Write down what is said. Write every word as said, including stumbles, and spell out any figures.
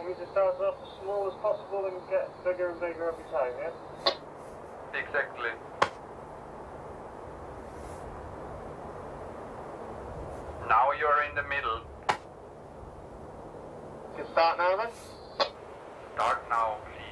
me to start off as small as possible and get bigger and bigger every time, yeah? Exactly. Now you're in the middle. Can start now then? Start now, please.